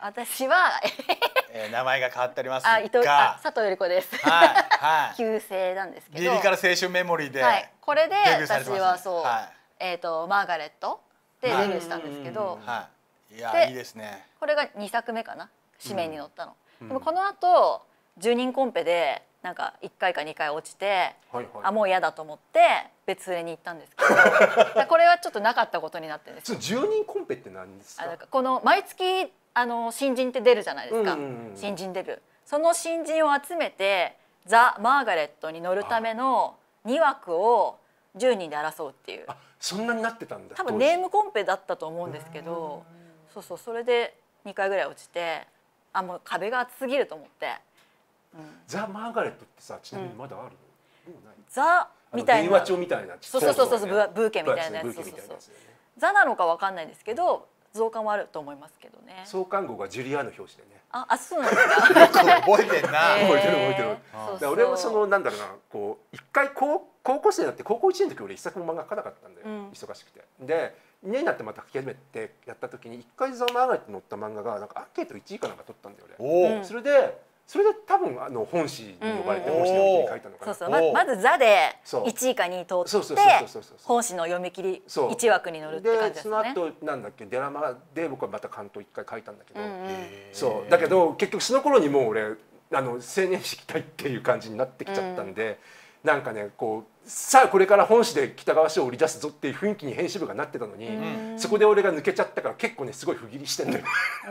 私は名前が変わっております佐藤由里子です。 はいはい。 旧姓なんですけど。 リリカル青春メモリーで。 はい。これで私はそう、 マーガレットでデビューしたんですけど。 はい。いやいいですね。 これが2作目かな。紙面に載ったの。でもこの後10人コンペでなんか1回か2回落ちて、もう嫌だと思って別売れに行ったんですけど、これはちょっとなかったことになってるんです。 10人コンペって何ですか？ この毎月新人って出るじゃないですか。新人デビュー。その新人を集めてザ・マーガレットに乗るための2枠を10人で争うっていう。 そんなになってたんだ。 多分ネームコンペだったと思うんですけど、そうそう、それで2回ぐらい落ちて、もう壁が厚すぎると思って。 ザ・マーガレットってさ、ちなみにまだあるの？ ザみたいな電話帳みたいな。 そうブーケみたいなやつ。ザなのかわかんないですけど、増刊はあると思いますけどね。 創刊号がジュリアーノ表紙でね。 そうなんですか。 覚えてんな。 覚えてる。俺もそのなんだろうな、こう一回高校生になって高校1年の時俺一作も漫画描かなかったんだよ。忙しくて。で2年になってまた書き始めてやった時に一回ザ・マーガレットに載った漫画がなんかアンケート1位かなんか取ったんだよ俺。それで多分本誌に呼ばれて本誌の読み切り書いたのかな。 そうそう、まずザで1位か2位取って本誌の読み切り1枠に載るって感じですね。 その後なんだっけ、ドラマで僕はまた関東1回書いたんだけど、そうだけど結局その頃にもう俺青年誌着たいっていう感じになってきちゃったんで、なんかねこうさあこれから本誌で北川賞を売り出すぞっていう雰囲気に編集部がなってたのに、そこで俺が抜けちゃったから結構ねすごい不義理してんのよ。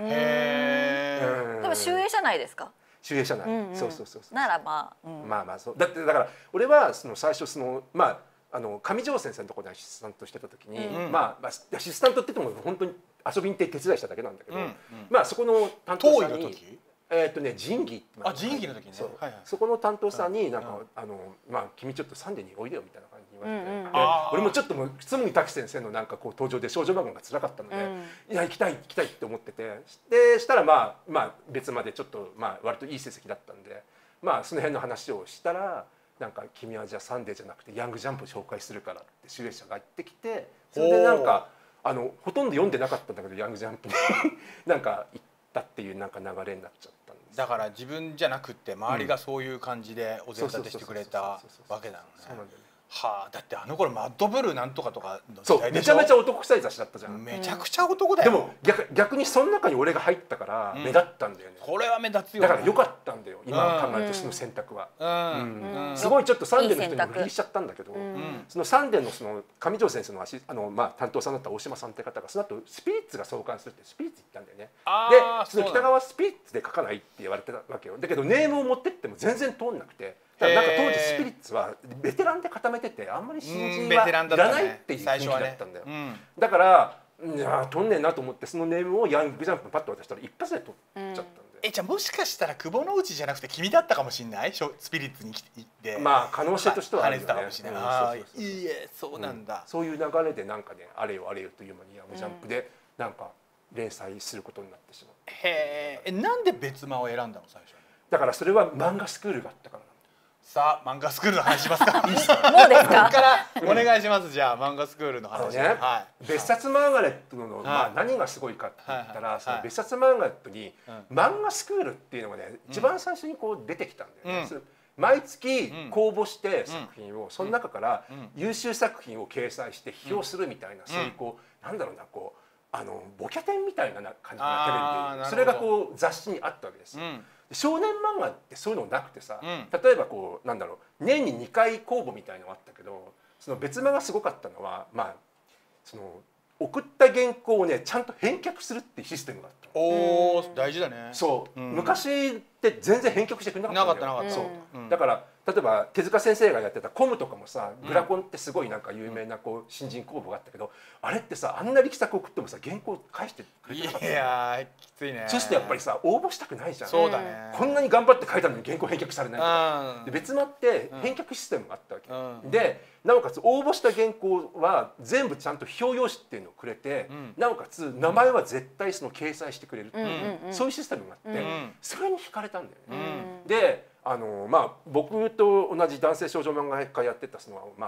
でも集英社内ですか？ 集英社内。そうならまあそうだから俺はその最初上条先生のところでアシスタントしてた時に、アシスタントって言っても本当に遊びに行って手伝いしただけなんだけど、そこの担当者に仁義仁義の時にそこの担当さんになんか君ちょっとサンデーにおいでよみたいな感じに言われて、俺もちょっと堤滝先生のなんかこう登場で少女漫画が辛かったので、いや行きたいって思ってて、でしたら別までちょっと割といい成績だったんで、その辺の話をしたら、なんか君はじゃあサンデーじゃなくてヤングジャンプを紹介するからって集英社が言ってきて、それでなんかほとんど読んでなかったんだけどヤングジャンプになんか行ったっていうなんか流れになっちゃったんです。 だから自分じゃなくて周りがそういう感じでお膳立てしてくれたわけなのね。はあ、だって頃マッドブルーなんとかとかの時代でしょ。 めちゃめちゃ男臭い雑誌だったじゃん。 めちゃくちゃ男だよ。 でも逆にその中に俺が入ったから目立ったんだよね。 これは目立つよ。 だから良かったんだよ今考えるとその選択は。すごいちょっとサンデーの人にも不義理しちゃったんだけど、そのサンデーのその上条先生の担当さんだった大島さんって方がその後スピリッツが創刊するってスピリッツ行ったんだよね。でその北川スピリッツで書かないって言われてたわけよ。だけどネームを持ってっても全然通んなくて。なんか当時スピリッツはベテランで固めててあんまり新人はいらないっていう雰囲気だったんだよ。だからいや通んねえなと思ってそのネームをヤングジャンプにパッと渡したら一発で取っちゃったんで。 じゃあもしかしたら久保之内じゃなくて君だったかもしれない？スピリッツに行って可能性としてはあるよね。 いいえ、そうなんだ。 そういう流れでなんかねあれよあれよという間にヤングジャンプでなんか連載することになってしまう。 へえ、なんで別間を選んだの最初に？ だからそれは漫画スクールがあったから。 さあ漫画スクールの話しますか。 もうですか？ からお願いします。じゃあ漫画スクールの話。 別冊マーガレットの何がすごいかって言ったら、その別冊マーガレットに漫画スクールっていうのがね一番最初にこう出てきたんだよね。毎月公募して作品をその中から優秀作品を掲載して批評するみたいな、そういうこうなんだろうなこうボキャテンみたいな感じがテレビでそれがこう雑誌にあったわけです。少年漫画ってそういうのなくてさ、例えばこうなんだろう年に2回公募みたいのがあったけど、その別間がすごかったのはその送った原稿をねちゃんと返却するっていうシステムがあった。 おお、大事だね。 そう、昔って全然返却してくれなかったんだよ。 なかった。 そうだから例えば手塚先生がやってたコムとかもさ、グラコンってすごいなんか有名なこう新人公募があったけど、あれってさあんな力作送ってもさ原稿返してくれてなかった。 いやきついね。 そしてやっぱりさ応募したくないじゃん。 そうだね。 こんなに頑張って書いたのに原稿返却されないとか。で別間って返却システムがあったわけ。でなおかつ応募した原稿は全部ちゃんと批評用紙っていうのをくれて、なおかつ名前は絶対その掲載してくれるっていうそういうシステムがあって、それに惹かれたんだよね。で僕と同じ男性少女漫画家やってたその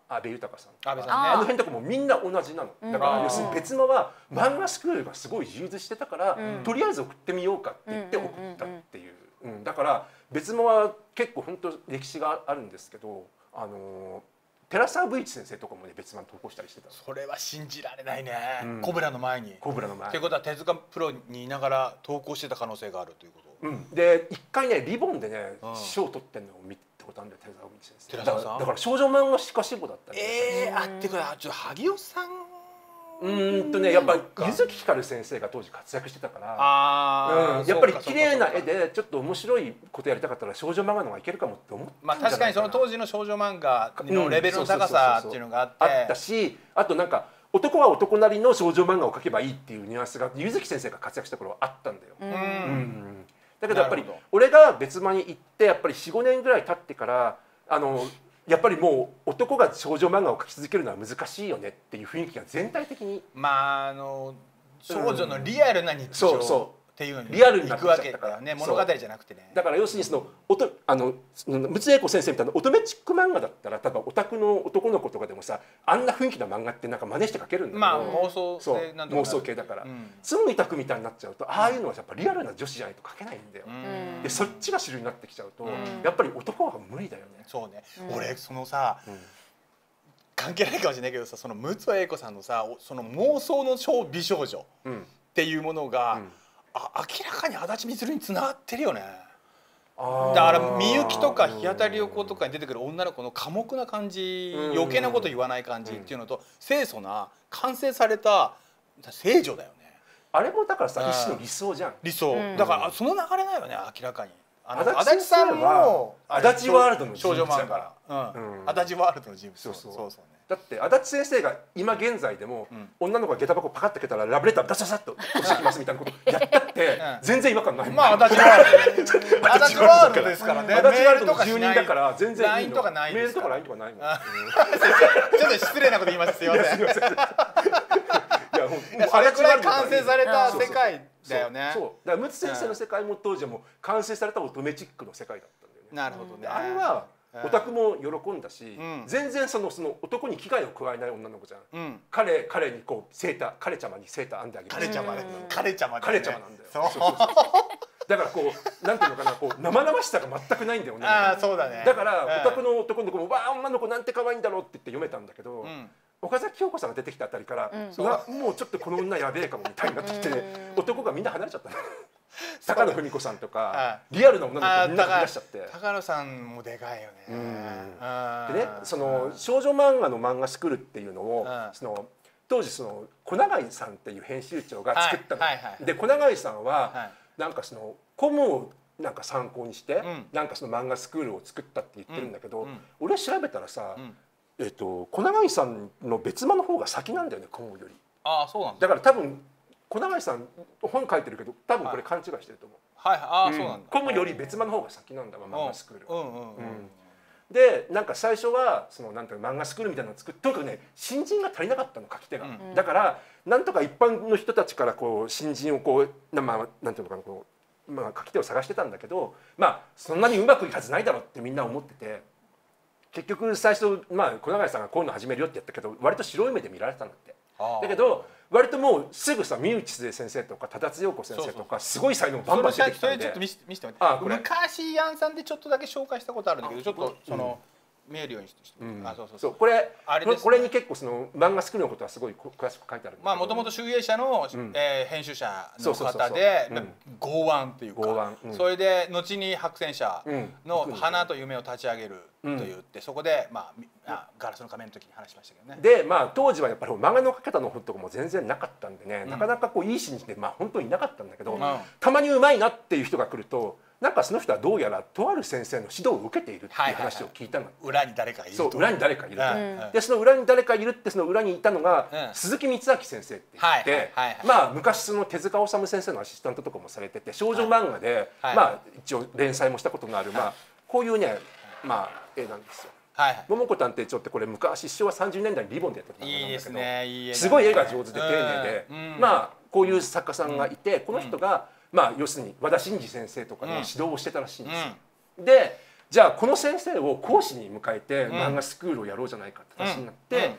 阿部豊さん、 安倍さんね、 あの辺とかもみんな同じなの。だから要するに別間は漫画スクールがすごい充実してたから、とりあえず送ってみようかって言って送ったっていう。だから別間は結構本当歴史があるんですけど、寺澤武一先生とかもね別間投稿したりしてた。 それは信じられないね。コブラの前に。 コブラの前。 ということは手塚プロにいながら投稿してた可能性があるということ。 で一回ねリボンでね賞を取ってるのを見たことあるんだよ、寺澤武一先生。だから少女漫画史家志望だったんで。 あっていうか萩尾さん。 やっぱ柚木ひかる先生が当時活躍してたから、やっぱり綺麗な絵でちょっと面白いことやりたかったら少女漫画の方がいけるかもって思ったんじゃないかな。 確かにその当時の少女漫画のレベルの高さっていうのがあって、 あったし、あとなんか男は男なりの少女漫画を描けばいいっていうニュアンスが柚木先生が活躍した頃あったんだよ。だけどやっぱり俺が別間に行ってやっぱり4、5年ぐらい経ってからやっぱりもう男が少女漫画を描き続けるのは難しいよねっていう雰囲気が全体的に、 少女のリアルな日常っていうのにリアルに行くわけだよね、物語じゃなくてね。 だから要するに陸奥英子先生みたいな乙女チック漫画だったら多分オタクの男の子とかでもさ、あんな雰囲気の漫画ってなんか真似して描けるんだけど、妄想系だから紬拓みたいになっちゃうと、ああいうのはやっぱリアルな女子じゃないと描けないんだよ。でそっちが主流になってきちゃうとやっぱり男は無理だよね。 そうね、俺そのさ関係ないかもしれないけどさ、その陸奥英子さんのさ、その妄想の美少女っていうものが明らかに足立みつるにつながってるよね。だからみゆきとか日当たり横とかに出てくる女の子の寡黙な感じ、余計なこと言わない感じっていうのと、清楚な完成された聖女だよね。 あれもだからさ一種の理想じゃん。 理想だからその流れだよね、明らかに。 足立さんも足立ワールドの人物だから。 足立ワールドの人物。そうだって足立先生が今現在でも女の子が下駄箱パカッと開けたらラブレターダシャシャッと押してきますみたいなことやったって全然違和感ない。 まあ足立ワールドですからね。 足立ワールドの住人だから全然いいの。 LINE とかないですから。 メールとか LINE とかないもん。 ちょっと失礼なこと言いました。すいません。 いやそれくらい完成された世界だよね。 そうだから陸奥先生の世界も当時はもう完成された乙女チックの世界だったんだよね。 なるほどね。 あれはオタクも喜んだし、全然その男に危害を加えない女の子じゃん。彼にこう彼ちゃまにセーター編んであげる。彼ちゃまなんだよ。だからこうなんていうのかな、こう生々しさが全くないんだよね。 そうだね。 だからオタクの男の子もわあ女の子なんて可愛いんだろうって言って読めたんだけど、岡崎京子さんが出てきたあたりからもうちょっとこの女やべえかもみたいになってきて男がみんな離れちゃったの。高野文子さんとかリアルな女の子みんなが出しちゃって。 高野さんもでかいよね。 でね、その少女漫画の漫画スクールっていうのを当時小永井さんっていう編集長が作ったの。で小永井さんはなんかコムをなんか参考にしてなんか漫画スクールを作ったって言ってるんだけど、俺調べたらさ小永井さんの別間の方が先なんだよね、コムより。 そうなんだから多分小永井さん本書いてるけど多分これ勘違いしてると思う。 そうなんだ。 コムより別間の方が先なんだわ、漫画スクール。でなんか最初はなんていう漫画スクールみたいなのを作って、とにかくね新人が足りなかったの、書き手が。だからなんとか一般の人たちからこう新人をこうなんていうのかな、こう書き手を探してたんだけど、そんなにうまくいくはずないだろうってみんな思ってて、結局最初小永井さんがこういうの始めるよってやったけど割と白い目で見られてたんだって。だけど割ともうすぐさ三内津先生とか忠津陽子先生とかすごい才能バンバン出てきたんで。 それちょっと見せてもらって。昔ヤンさんでちょっとだけ紹介したことあるんだけど、ちょっと見えるようにして。 これに結構漫画スクールのことはすごい詳しく書いてある。 もともと集英社の編集者の方で剛腕っていうか、それで後に白戦社の花と夢を立ち上げると言って、そこでガラスの仮面の時に話しましたけどね。 で当時はやっぱり漫画の描き方の本とかも全然なかったんでね、なかなかこういい新人で本当にいなかったんだけど、たまにうまいなっていう人が来るとなんかその人はどうやらとある先生の指導を受けているっていう話を聞いたの。 裏に誰かいる。 そう、裏に誰かいる。でその裏に誰かいるって、その裏にいたのが鈴木光明先生って言って、昔手塚治虫先生のアシスタントとかもされてて、少女漫画で一応連載もしたことのあるこういうね絵なんですよ。桃子探偵長ってこれ昔昭和30年代にリボンでやった漫画なんだけど、すごい絵が上手で丁寧で、こういう作家さんがいて、この人が要するに和田伸二先生とかの指導をしてたらしいんですよ。でじゃあこの先生を講師に迎えて漫画スクールをやろうじゃないかって話になって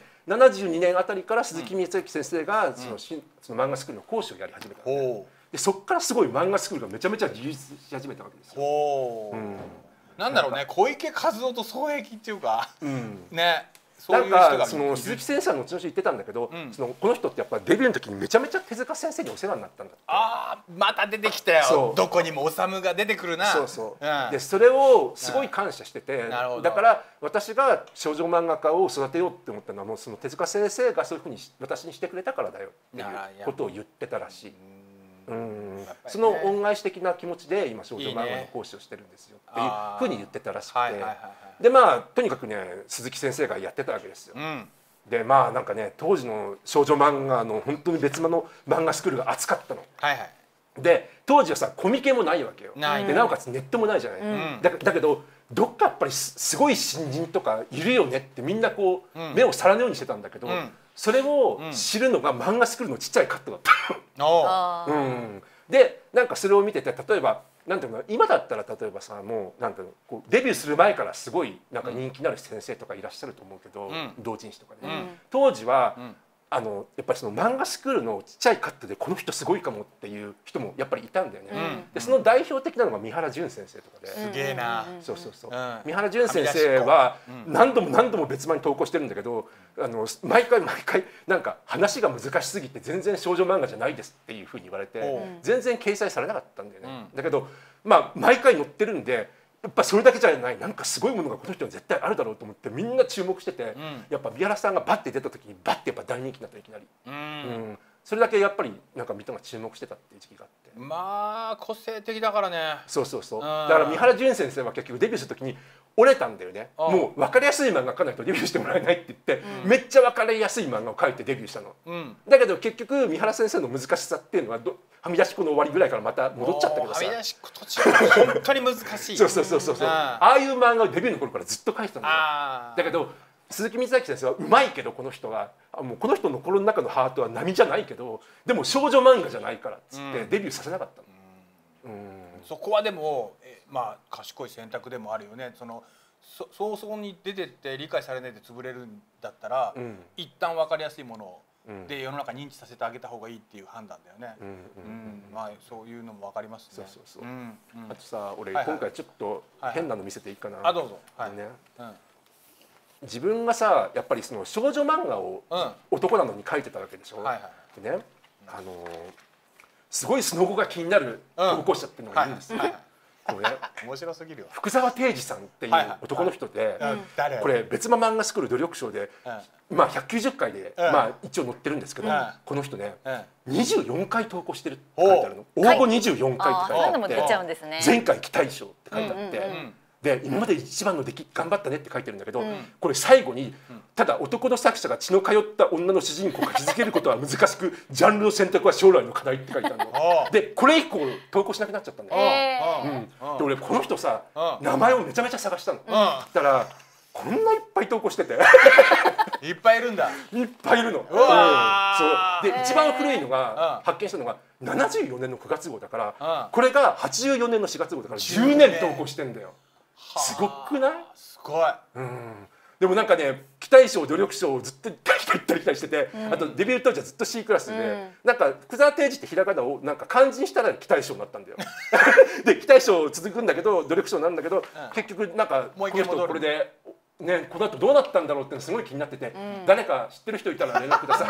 、72年あたりから鈴木光之先生がその漫画スクールの講師をやり始めたんで、でそこからすごい漫画スクールがめちゃめちゃ充実し始めたわけですよ。 なんだろうね、小池和夫と双璧っていうか、ね。 なんかその鈴木先生は後々言ってたんだけど、この人ってやっぱデビューの時にめちゃめちゃ手塚先生にお世話になったんだって。 ああ、また出てきたよ。どこにも修が出てくるな。 そうそう。でそれをすごい感謝してて、だから私が少女漫画家を育てようって思ったのはもうその手塚先生がそういうふうに私にしてくれたからだよっていうことを言ってたらしい。その恩返し的な気持ちで今少女漫画の講師をしてるんですよっていうふうに言ってたらしくて、でまあとにかくね鈴木先生がやってたわけですよ。でまあなんかね当時の少女漫画の本当に別間の漫画スクールが熱かったの。で当時はさコミケもないわけよ。でなおかつネットもないじゃない。だけどどっかやっぱりすごい新人とかいるよねってみんなこう目を皿のようにしてたんだけど、それを知るのが漫画スクールのちっちゃいカットだったの。でなんかそれを見てて例えばなんていうの今だったら例えばさもうなんていうのこうデビューする前からすごいなんか人気のある先生とかいらっしゃると思うけど、同人誌とかで、当時はやっぱりその漫画スクールのちっちゃいカットでこの人すごいかもっていう人もやっぱりいたんだよね。でその代表的なのが三原淳先生とかで、 すげえな。 そうそうそう。三原淳先生は何度も何度も別間に投稿してるんだけど、毎回なんか話が難しすぎて全然少女漫画じゃないですっていうふうに言われて全然掲載されなかったんだよね。だけどまあ毎回載ってるんで。やっぱそれだけじゃないなんかすごいものがこの人に絶対あるだろうと思ってみんな注目してて、やっぱ三原さんがバッて出た時にバッてやっぱ大人気になったいきなり、それだけやっぱりなんか人が注目してたっていう時期があって、 まあ個性的だからね。 そうそうそう。だから三原淳先生は結局デビューする時に折れたんだよね。もう分かりやすい漫画描かないとデビューしてもらえないって言って、めっちゃ分かりやすい漫画を描いてデビューしたの。だけど結局三原先生の難しさっていうのははみ出し子の終わりぐらいからまた戻っちゃったけどさ。 はみ出し子途中は本当に難しい。 そうそうそうそう。ああいう漫画をデビューの頃からずっと描いてたんだよ。だけど鈴木光明先生はうまいけどこの人はもうこの人の心の中のハートは波じゃないけどでも少女漫画じゃないからっつってデビューさせなかったの。 そこはでもまあ賢い選択でもあるよね。早々に出てって理解されないで潰れるんだったら、一旦分かりやすいもので世の中認知させてあげた方がいいっていう判断だよね。まあそういうのも分かりますね。 あとさ俺今回ちょっと変なの見せていいかな。 あどうぞ。 自分がさやっぱりその少女漫画を男なのに描いてたわけでしょ。でねすごいその後が気になる投稿者っていうのがいるんですよ。 面白すぎるよ。 福沢定治さんっていう男の人で、これ別間漫画スクール努力賞でまあ190回でまあ一応載ってるんですけど、この人ね24回投稿してるって書いてあるの。応募24回って書いてあって、前回期待賞って書いてあって。で今まで一番の出来頑張ったねって書いてるんだけど、これ最後にただ男の作者が血の通った女の主人公が気づけることは難しくジャンルの選択は将来の課題って書いてあるの。でこれ以降投稿しなくなっちゃったんだよ。で俺この人さ名前をめちゃめちゃ探したの。だからこんないっぱい投稿してていっぱいいるんだ。 いっぱいいるの。そうで一番古いのが発見したのが74年の9月号だからこれが84年の4月号だから10年投稿してんだよ。すごくない？ すごい。 でもなんかね期待賞努力賞をずっと行ったりしてて、あとデビュー当時はずっと C クラスで、なんか福沢定治ってひらがなをなんか漢字にしたら期待賞になったんだよ。で期待賞続くんだけど努力賞なんだけど、結局なんかこの人これでねこの後どうなったんだろうってのすごい気になってて、誰か知ってる人いたら連絡ください。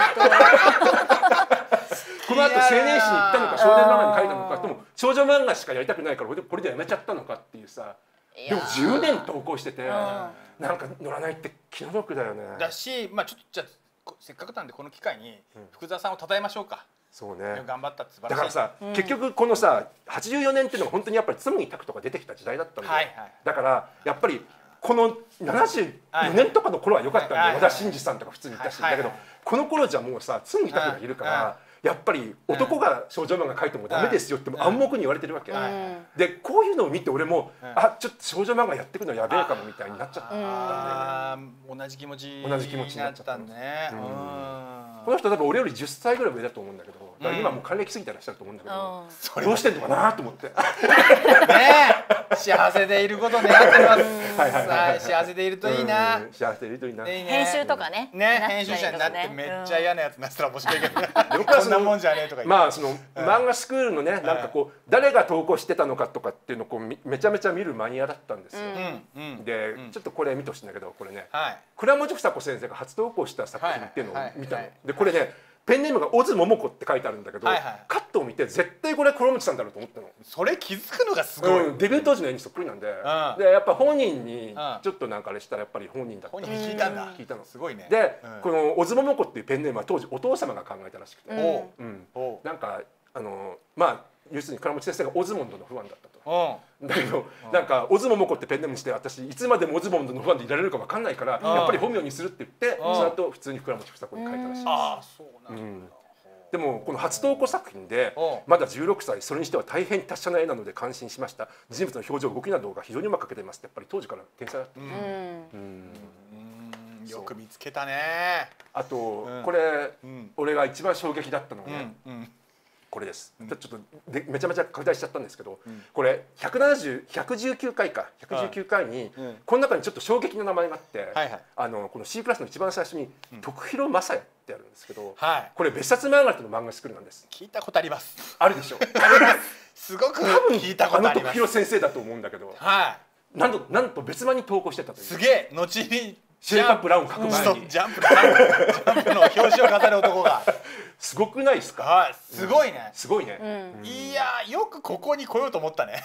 この後青年誌に行ったのか少年漫画に書いたのか、でも少女漫画しかやりたくないからこれでやめちゃったのかっていうさ。でも10年投稿しててなんか乗らないって気の毒だよね。 だし、まあちょっとじゃあせっかくなんでこの機会に福沢さんを称えましょうか。 そうね。 頑張ったって素晴らしい。 だからさ結局このさ84年っていうのが本当にやっぱり紬拓とか出てきた時代だったんだよ。だからやっぱりこの74年とかの頃は良かったんだよ。和田真二さんとか普通にいたし、だけどこの頃じゃもうさ紬拓がいるから。やっぱり男が少女漫画描いてもダメですよって暗黙に言われてるわけで、こういうのを見て俺もちょっと少女漫画やっていくのやべえかもみたいになっちゃったんだよね。 同じ気持ちになったんね。 この人多分俺より10歳ぐらい上だと思うんだけど、 だから今もう還暦過ぎたらっしゃると思うんだけど、どうしてんのかなと思って。ねえ、幸せでいること願ってます。幸せでいるといいな。 幸せでいるといいな。 編集とかね。 編集者になってめっちゃ嫌なやつになったら面白いけど、こんなもんじゃねえとか。 まあその漫画スクールのね、なんかこう誰が投稿してたのかとかっていうのをこうめちゃめちゃ見るマニアだったんですよ。で、ちょっとこれ見てほしいんだけど、これね、倉持房子先生が初投稿した作品っていうのを見たの。でこれね、ペンネームが小津桃子って書いてあるんだけど、カットを見て絶対これ倉持さんだろうと思ったの。 それ気づくのがすごい。 デビュー当時の絵にそっくりなんで、でやっぱ本人にちょっとなんかあれしたらやっぱり本人だった。 本人に聞いたんだ。 聞いたの。 すごいね。 でこの小津桃子っていうペンネームは当時お父様が考えたらしくて、なんかまあ要するに倉持先生がオズモンドのファンだったと。だけどなんかオズモモコってペンネームにして、私いつまでもオズモンドのファンでいられるか分かんないからやっぱり本名にするって言って、その後普通に倉持房子に書いたらしいです。 ああ、そうなんだ。 でもこの初投稿作品でまだ16歳、それにしては大変達者な絵なので感心しました。人物の表情動きなどが非常にうまく描けていますって、やっぱり当時から天才だった。 よく見つけたね。 あとこれ俺が一番衝撃だったのはね、これです。ちょっとめちゃめちゃ拡大しちゃったんですけど、これ119回か119回にこの中にちょっと衝撃の名前があって、この C クラスの一番最初に徳弘正也ってあるんですけど、これ別冊漫画との漫画スクールなんです。 聞いたことあります。 あるでしょ。 すごく聞いたことあります。 徳弘先生だと思うんだけど、なんと別版に投稿してたという。 すげえ。後にシェイプアップラウン書く前にジャンプの表紙を飾る男が。 すごくないですか。 すごいね。 すごいね。 いや、よくここに来ようと思ったね。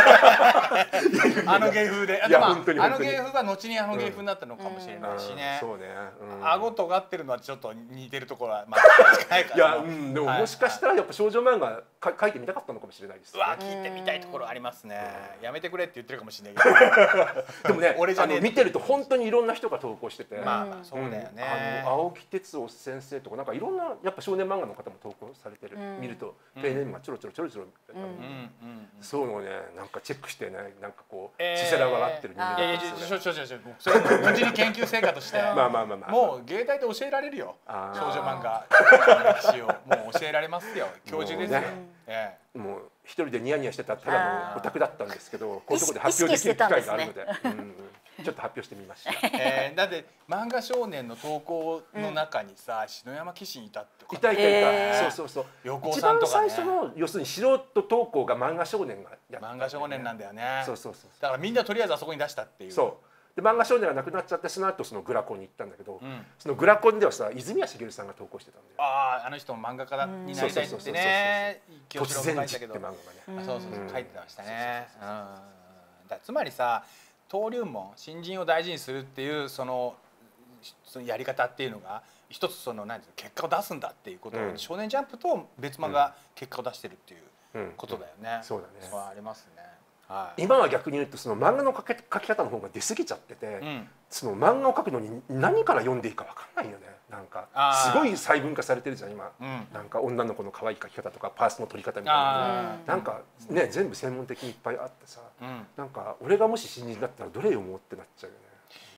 あの芸風で。あの芸風は後にあの芸風になったのかもしれないしね。 そうね。 顎尖ってるのはちょっと似てるところは近いから。 いや、でももしかしたらやっぱ少女漫画描いてみたかったのかもしれないです。 聞いてみたいところありますね。やめてくれって言ってるかもしれないけど。 でもね、見てると本当にいろんな人が投稿してて、 そうだよね。 青木哲夫先生とかなんかいろんなやっぱ少年漫画の方も投稿されてる。見るとペンネームがちょろちょろそういうのをね、なんかチェックしてね、なんかこうせせら笑ってる人間だったんですよね。 それ無事に研究成果としてもう芸大で教えられるよ。少女漫画の歴史をもう教えられますよ。教授ですよ。 もう一人でニヤニヤしてたただのオタクだったんですけど、こういうところで発表できる機会があるのでちょっと発表してみました。 だって漫画少年の投稿の中にさ、篠山紀信いたっていたいた。そうそうそう。 一番最初の要するに素人投稿が漫画少年がやった。 漫画少年なんだよね。 そうそうそう。 だからみんなとりあえずあそこに出したっていう。 そう。で漫画少年がなくなっちゃって、その後そのグラコンに行ったんだけど、そのグラコンではさ、泉谷しげるさんが投稿してたんだよ。 あの人も漫画家になりたいってね。 突然時って漫画がね。 そうそう書いてましたね。つまりさ、登竜門、新人を大事にするっていうそのやり方っていうのが一つその何ですか、結果を出すんだっていうことを、少年ジャンプと別漫が結果を出してるっていうことだよね。 そうだね。 そうありますね。 今は逆に言うとその漫画の描き方の方が出過ぎちゃってて、その漫画を描くのに何から読んでいいか分かんないよね。なんかすごい細分化されてるじゃん今。なんか女の子の可愛い描き方とかパースの取り方みたいな、なんかね全部専門的にいっぱいあってさ、なんか俺がもし新人だったらどれ読もうってなっちゃうよね。